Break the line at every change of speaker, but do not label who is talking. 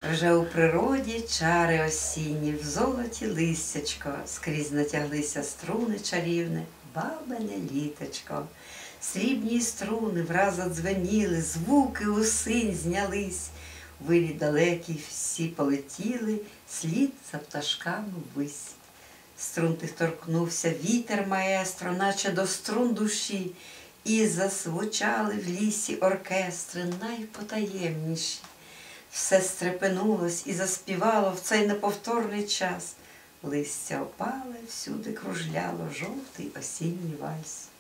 Вже у природі чари осінні, в золоті листячко, скрізь натяглися струни чарівне, бабине літочко. Срібні струни враз задзвеніли, звуки усинь знялись, вирі далекі всі полетіли, слід за пташками ввись. Струн тих торкнувся вітер маестро, наче до струн душі, і засвучали в лісі оркестри найпотаємніші. Все стрепенулось і заспівало в цей неповторний час. Листя опале, всюди кружляло жовтий осінній вальс.